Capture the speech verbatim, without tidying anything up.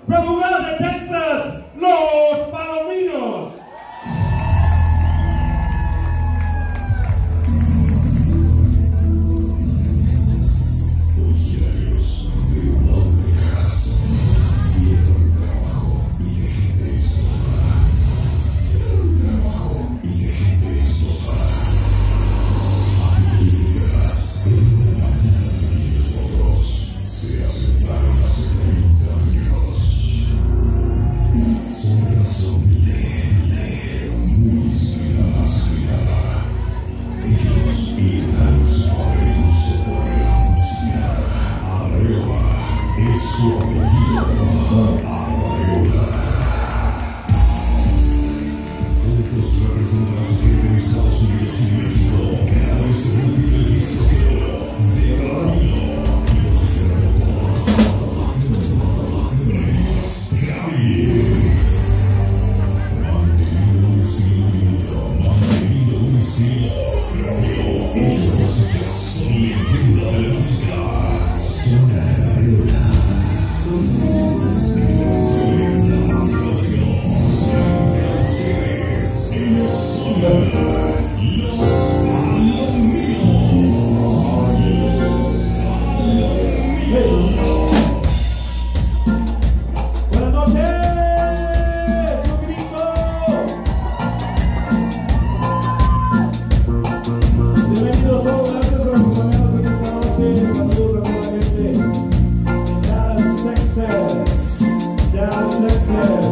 Productor de Texas, Los Palominos. Originarios de Uvalde, Texas. Dieron trabajo y de gente destrozada. Dieron trabajo y de gente destrozada. Hace veinte décadas, de una máquina de pequeños logros, se asentaron hace treinta años. Son razón de, de, muy inspirada, inspirada. Ellos irán su padre se podrán musicar. Arreola es su apellido. Arreola. Juntos representan a su gente en Estados Unidos y México, creadores de múltiples discos de oro, de platino, y los esperan por Reyes Gaby. Manteniendo un estilo único, manteniendo un estilo propio. Ellos ya son leyenda de la música. Son Arreola. Si les estás llegando, frente a ustedes, ellos son los Palominos. Buenas noches, un grito. Bienvenidos todos, gracias por acompañarnos en esta noche. Saludos a toda la gente de Dallas, Texas. Dallas, Texas.